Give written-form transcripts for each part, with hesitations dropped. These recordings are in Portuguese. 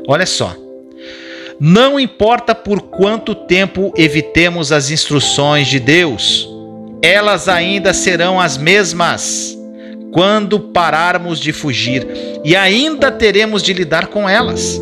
Olha só. Não importa por quanto tempo evitemos as instruções de Deus, elas ainda serão as mesmas quando pararmos de fugir e ainda teremos de lidar com elas.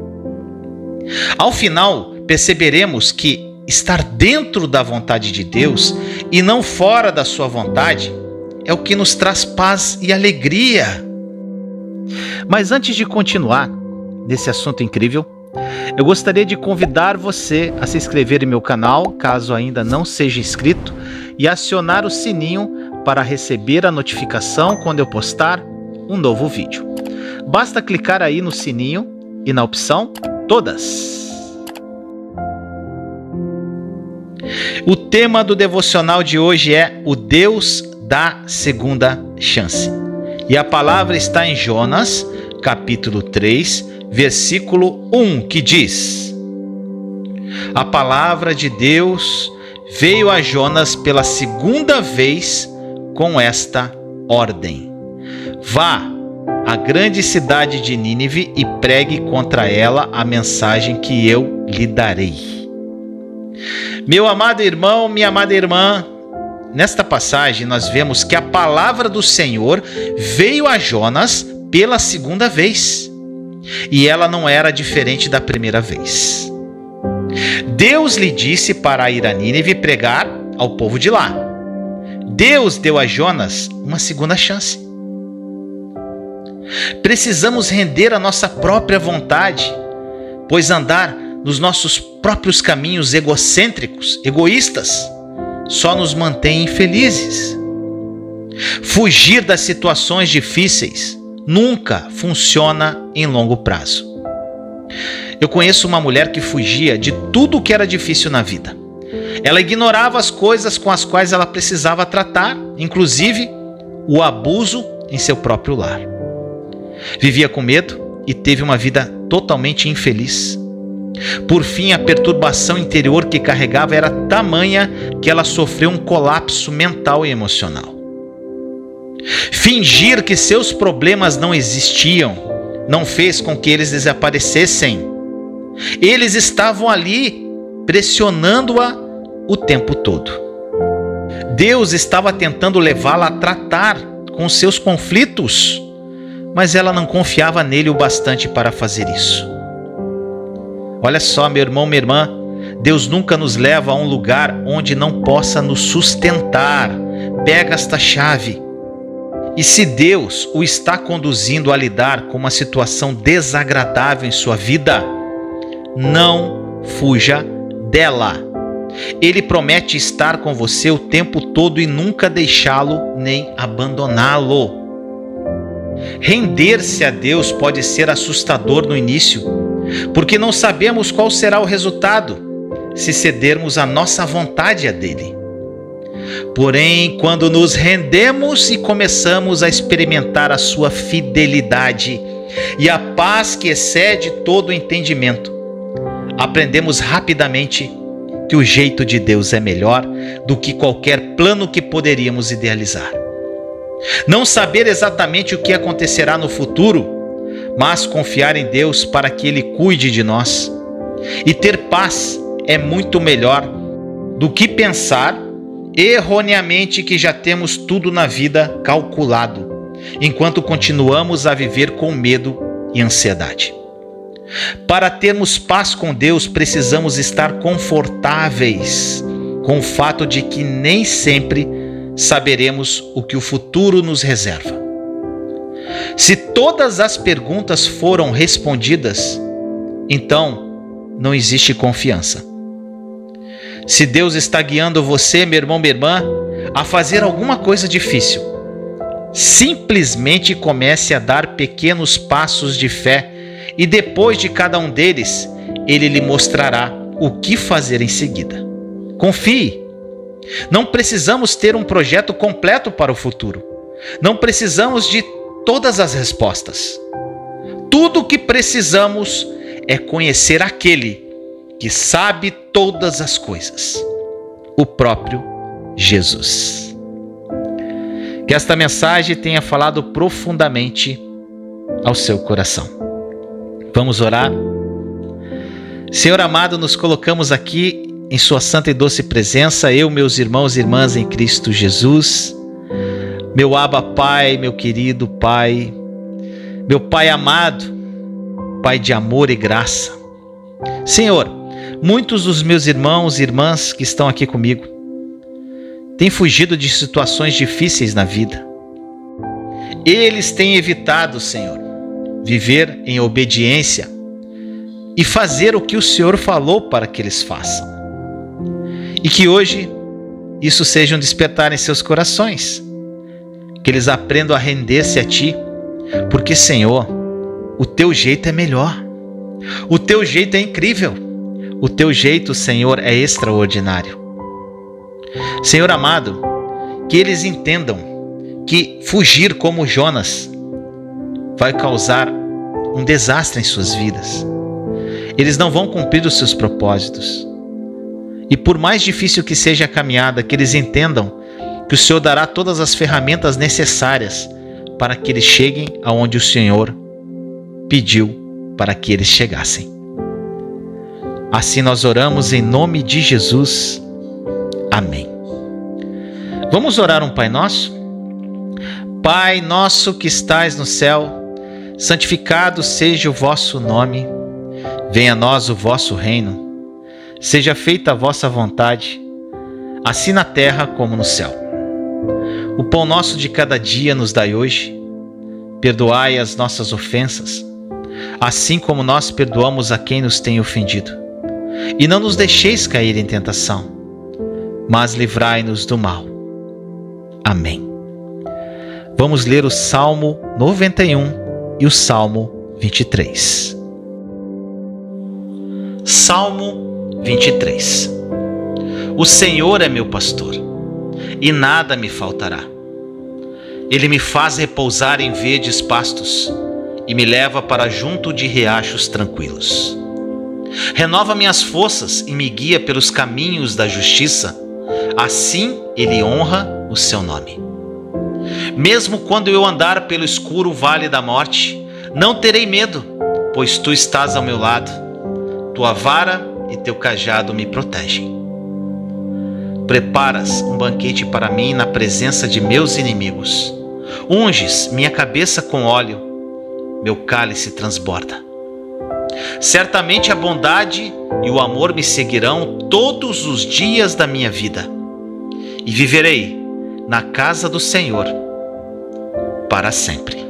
Ao final, perceberemos que estar dentro da vontade de Deus e não fora da sua vontade é o que nos traz paz e alegria. Mas antes de continuar nesse assunto incrível, eu gostaria de convidar você a se inscrever em meu canal, caso ainda não seja inscrito, e acionar o sininho para receber a notificação quando eu postar um novo vídeo. Basta clicar aí no sininho e na opção Todas. O tema do devocional de hoje é o Deus da segunda chance. E a palavra está em Jonas, capítulo 3, versículo 1, que diz: A palavra de Deus veio a Jonas pela segunda vez com esta ordem: Vá à grande cidade de Nínive e pregue contra ela a mensagem que eu lhe darei. Meu amado irmão, minha amada irmã, nesta passagem nós vemos que a palavra do Senhor veio a Jonas pela segunda vez. E ela não era diferente da primeira vez. Deus lhe disse para ir a Nínive pregar ao povo de lá. Deus deu a Jonas uma segunda chance. Precisamos render a nossa própria vontade, pois andar nos nossos próprios caminhos egocêntricos, egoístas, só nos mantém infelizes. Fugir das situações difíceis nunca funciona em longo prazo. Eu conheço uma mulher que fugia de tudo o que era difícil na vida. Ela ignorava as coisas com as quais ela precisava tratar, inclusive o abuso em seu próprio lar. Vivia com medo e teve uma vida totalmente infeliz. Por fim, a perturbação interior que carregava era tamanha que ela sofreu um colapso mental e emocional. Fingir que seus problemas não existiam não fez com que eles desaparecessem. Eles estavam ali, pressionando-a o tempo todo. Deus estava tentando levá-la a tratar com seus conflitos, mas ela não confiava nele o bastante para fazer isso. Olha só, meu irmão, minha irmã, Deus nunca nos leva a um lugar onde não possa nos sustentar. Pega esta chave. E se Deus o está conduzindo a lidar com uma situação desagradável em sua vida, não fuja dela. Ele promete estar com você o tempo todo e nunca deixá-lo nem abandoná-lo. Render-se a Deus pode ser assustador no início, porque não sabemos qual será o resultado se cedermos a nossa vontade a dele. Porém, quando nos rendemos e começamos a experimentar a sua fidelidade e a paz que excede todo o entendimento, aprendemos rapidamente que o jeito de Deus é melhor do que qualquer plano que poderíamos idealizar. Não saber exatamente o que acontecerá no futuro, mas confiar em Deus para que Ele cuide de nós. E ter paz é muito melhor do que pensar erroneamente que já temos tudo na vida calculado, enquanto continuamos a viver com medo e ansiedade. Para termos paz com Deus, precisamos estar confortáveis com o fato de que nem sempre saberemos o que o futuro nos reserva. Se todas as perguntas foram respondidas, então não existe confiança. Se Deus está guiando você, meu irmão, minha irmã, a fazer alguma coisa difícil, simplesmente comece a dar pequenos passos de fé e depois de cada um deles, Ele lhe mostrará o que fazer em seguida. Confie. Não precisamos ter um projeto completo para o futuro. Não precisamos de todas as respostas. Tudo o que precisamos é conhecer aquele que sabe todas as coisas, o próprio Jesus. Que esta mensagem tenha falado profundamente ao seu coração. Vamos orar? Senhor amado, nos colocamos aqui em sua santa e doce presença, eu, meus irmãos e irmãs em Cristo Jesus, meu Abba Pai, meu querido Pai, meu Pai amado, Pai de amor e graça. Senhor, muitos dos meus irmãos e irmãs que estão aqui comigo têm fugido de situações difíceis na vida. Eles têm evitado, Senhor, viver em obediência e fazer o que o Senhor falou para que eles façam. E que hoje isso seja um despertar em seus corações, que eles aprendam a render-se a Ti, porque, Senhor, o Teu jeito é melhor, o Teu jeito é incrível, o Teu jeito, Senhor, é extraordinário. Senhor amado, que eles entendam que fugir como Jonas vai causar um desastre em suas vidas. Eles não vão cumprir os seus propósitos. E por mais difícil que seja a caminhada, que eles entendam que o Senhor dará todas as ferramentas necessárias para que eles cheguem aonde o Senhor pediu para que eles chegassem. Assim nós oramos em nome de Jesus. Amém. Vamos orar um Pai Nosso? Pai nosso que estais no céu, santificado seja o vosso nome. Venha a nós o vosso reino. Seja feita a vossa vontade, assim na terra como no céu. O pão nosso de cada dia nos dai hoje. Perdoai as nossas ofensas, assim como nós perdoamos a quem nos tem ofendido. E não nos deixeis cair em tentação, mas livrai-nos do mal. Amém. Vamos ler o Salmo 91 e o Salmo 23. Salmo 23. O Senhor é meu pastor, e nada me faltará. Ele me faz repousar em verdes pastos, e me leva para junto de riachos tranquilos. Renova minhas forças e me guia pelos caminhos da justiça, assim ele honra o seu nome. Mesmo quando eu andar pelo escuro vale da morte, não terei medo, pois tu estás ao meu lado. Tua vara e teu cajado me protegem. Preparas um banquete para mim na presença de meus inimigos. Unges minha cabeça com óleo, meu cálice transborda. Certamente a bondade e o amor me seguirão todos os dias da minha vida, e viverei na casa do Senhor para sempre.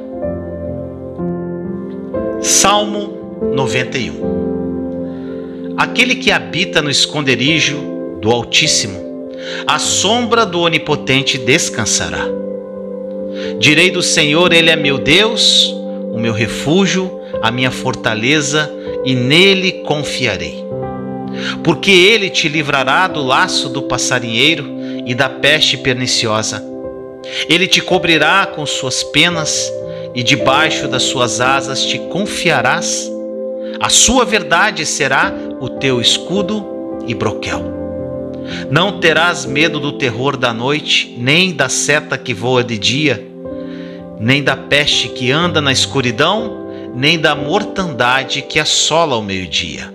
Salmo 91. Aquele que habita no esconderijo do Altíssimo, à sombra do Onipotente descansará. Direi do Senhor, Ele é meu Deus, o meu refúgio, a minha fortaleza, e nele confiarei. Porque Ele te livrará do laço do passarinheiro e da peste perniciosa. Ele te cobrirá com suas penas, e debaixo das suas asas te confiarás. A sua verdade será o teu escudo e broquel. Não terás medo do terror da noite, nem da seta que voa de dia, nem da peste que anda na escuridão, nem da mortandade que assola ao meio-dia.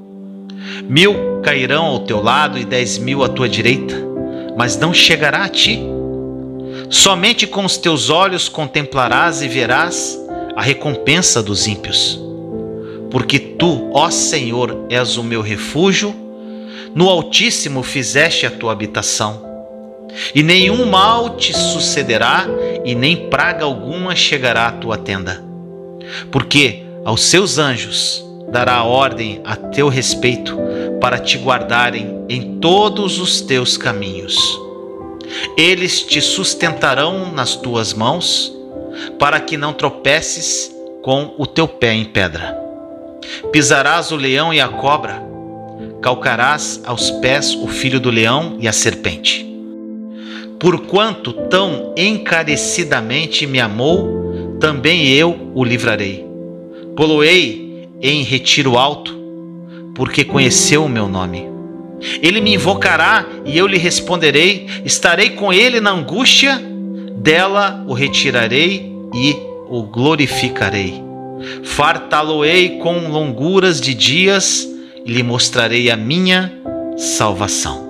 1000 cairão ao teu lado e 10.000 à tua direita, mas não chegará a ti. Somente com os teus olhos contemplarás e verás a recompensa dos ímpios. Porque tu, ó Senhor, és o meu refúgio, no Altíssimo fizeste a tua habitação. E nenhum mal te sucederá, e nem praga alguma chegará à tua tenda. Porque aos seus anjos dará ordem a teu respeito, para te guardarem em todos os teus caminhos. Eles te sustentarão nas tuas mãos, para que não tropeces com o teu pé em pedra. Pisarás o leão e a cobra, calcarás aos pés o filho do leão e a serpente. Porquanto tão encarecidamente me amou, também eu o livrarei. Pô-lo-ei em retiro alto, porque conheceu o meu nome. Ele me invocará e eu lhe responderei. Estarei com ele na angústia, dela o retirarei e o glorificarei. Fartá-lo-ei com longuras de dias e lhe mostrarei a minha salvação.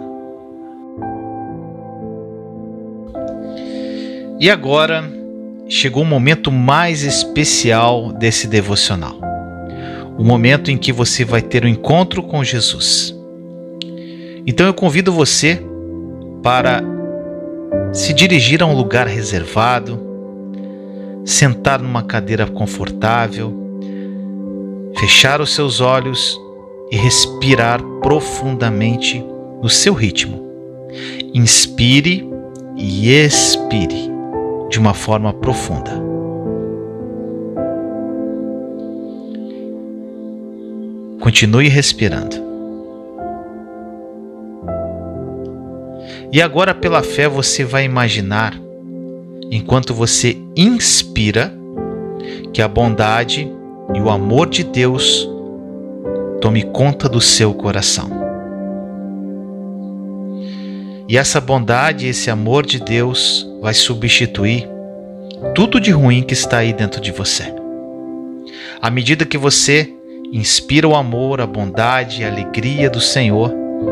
E agora chegou o momento mais especial desse devocional. O momento em que você vai ter um encontro com Jesus. Então eu convido você para se dirigir a um lugar reservado, sentar numa cadeira confortável, fechar os seus olhos e respirar profundamente no seu ritmo. Inspire e expire de uma forma profunda. Continue respirando. E agora, pela fé, você vai imaginar, enquanto você inspira, que a bondade e o amor de Deus tome conta do seu coração. E essa bondade e esse amor de Deus vai substituir tudo de ruim que está aí dentro de você. À medida que você inspira o amor, a bondade e a alegria do Senhor,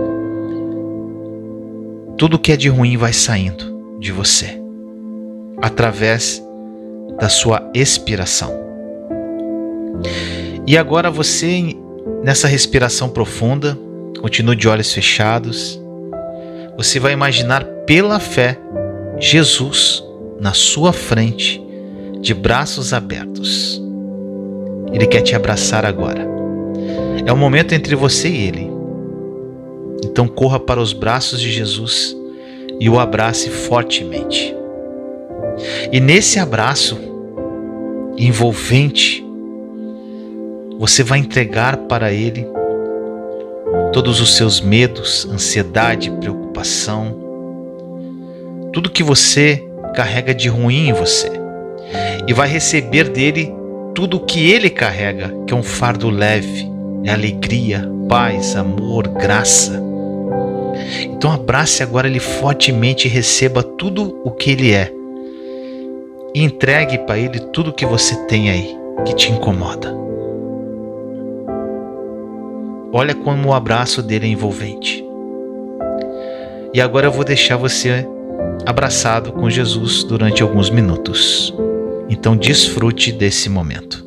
tudo que é de ruim vai saindo de você, através da sua expiração. E agora você, nessa respiração profunda, continue de olhos fechados. Você vai imaginar pela fé Jesus na sua frente, de braços abertos. Ele quer te abraçar agora. É um momento entre você e Ele. Então corra para os braços de Jesus e o abrace fortemente. E nesse abraço envolvente, você vai entregar para Ele todos os seus medos, ansiedade, preocupação, tudo que você carrega de ruim em você, e vai receber dele tudo o que ele carrega, que é um fardo leve, é alegria, paz, amor, graça. Então abrace agora ele fortemente e receba tudo o que ele é. E entregue para ele tudo o que você tem aí, que te incomoda. Olha como o abraço dele é envolvente. E agora eu vou deixar você abraçado com Jesus durante alguns minutos. Então desfrute desse momento.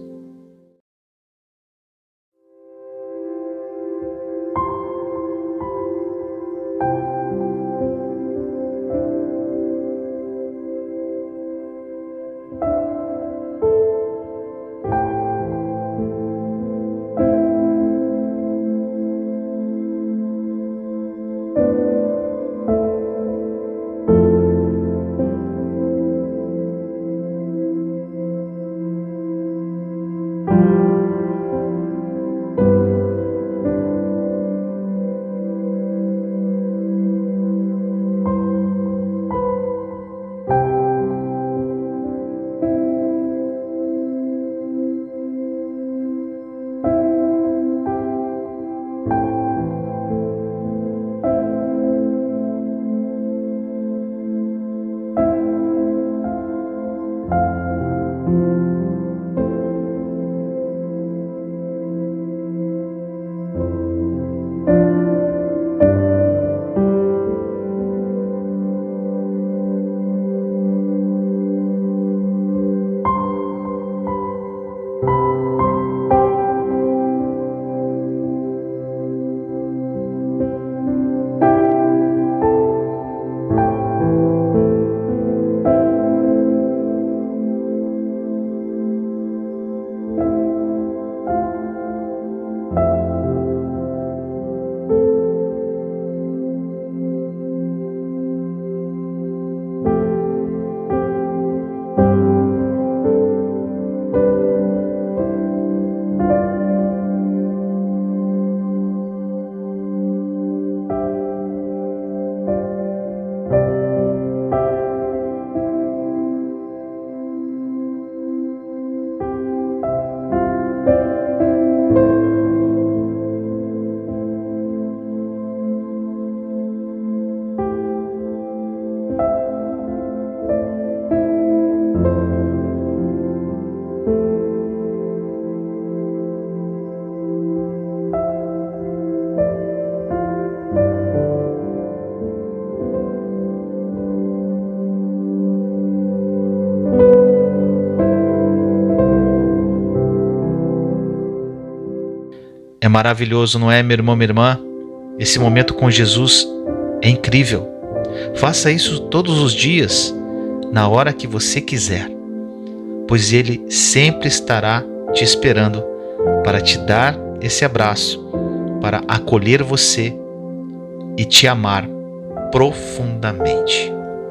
É maravilhoso, não é, meu irmão, minha irmã? Esse momento com Jesus é incrível. Faça isso todos os dias, na hora que você quiser, pois Ele sempre estará te esperando para te dar esse abraço, para acolher você e te amar profundamente.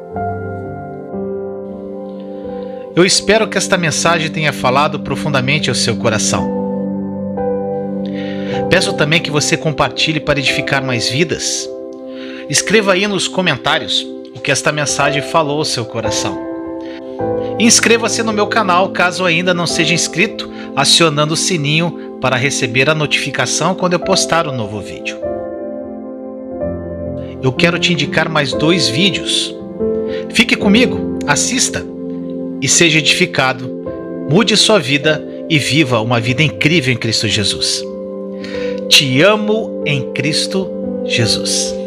Eu espero que esta mensagem tenha falado profundamente ao seu coração. Peço também que você compartilhe para edificar mais vidas. Escreva aí nos comentários o que esta mensagem falou ao seu coração. E inscreva-se no meu canal caso ainda não seja inscrito, acionando o sininho para receber a notificação quando eu postar um novo vídeo. Eu quero te indicar mais 2 vídeos. Fique comigo, assista e seja edificado, mude sua vida e viva uma vida incrível em Cristo Jesus. Te amo em Cristo Jesus.